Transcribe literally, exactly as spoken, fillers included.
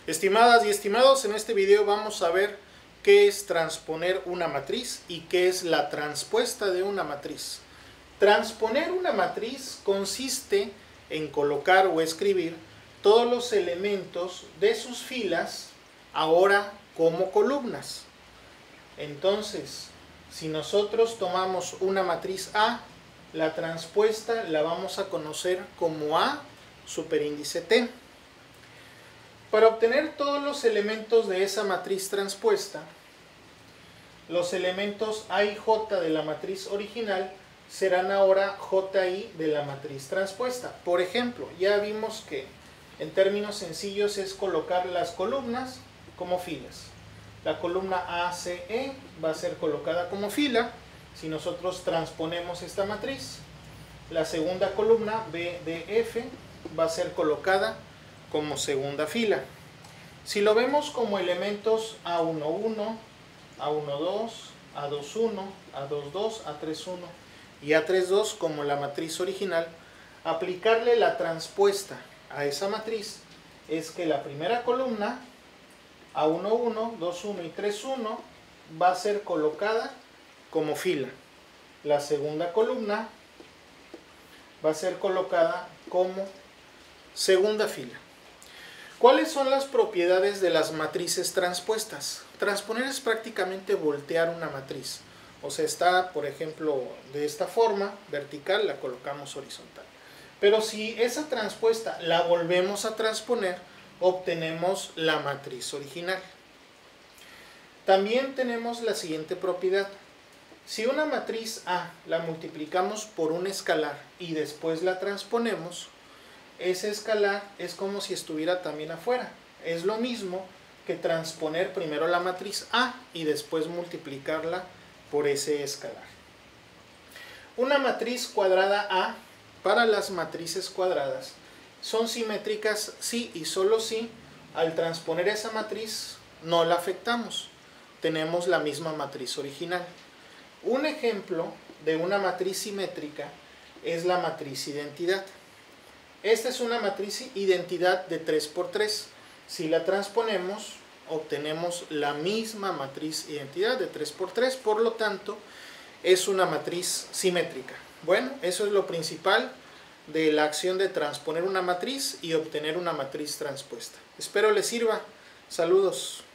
Estimadas y estimados, en este video vamos a ver qué es transponer una matriz y qué es la transpuesta de una matriz. Transponer una matriz consiste en colocar o escribir todos los elementos de sus filas ahora como columnas. Entonces, si nosotros tomamos una matriz A, la transpuesta la vamos a conocer como A superíndice T. Para obtener todos los elementos de esa matriz transpuesta, los elementos A y J de la matriz original serán ahora J I de la matriz transpuesta. Por ejemplo, ya vimos que en términos sencillos es colocar las columnas como filas. La columna A C E va a ser colocada como fila si nosotros transponemos esta matriz. La segunda columna B D F va a ser colocada como segunda fila. Si lo vemos como elementos A uno uno, A uno dos, A dos uno, A dos dos, A tres uno y A tres dos como la matriz original, aplicarle la transpuesta a esa matriz es que la primera columna A uno uno, dos uno y tres uno va a ser colocada como fila. La segunda columna va a ser colocada como segunda fila. ¿Cuáles son las propiedades de las matrices transpuestas? Transponer es prácticamente voltear una matriz. O sea, está, por ejemplo, de esta forma, vertical, la colocamos horizontal. Pero si esa transpuesta la volvemos a transponer, obtenemos la matriz original. También tenemos la siguiente propiedad. Si una matriz A la multiplicamos por un escalar y después la transponemos, ese escalar es como si estuviera también afuera. Es lo mismo que transponer primero la matriz A y después multiplicarla por ese escalar. Una matriz cuadrada A para las matrices cuadradas son simétricas si y solo si al transponer esa matriz no la afectamos. Tenemos la misma matriz original. Un ejemplo de una matriz simétrica es la matriz identidad. Esta es una matriz identidad de tres por tres. Si la transponemos, obtenemos la misma matriz identidad de tres por tres, por lo tanto, es una matriz simétrica. Bueno, eso es lo principal de la acción de transponer una matriz y obtener una matriz transpuesta. Espero les sirva. Saludos.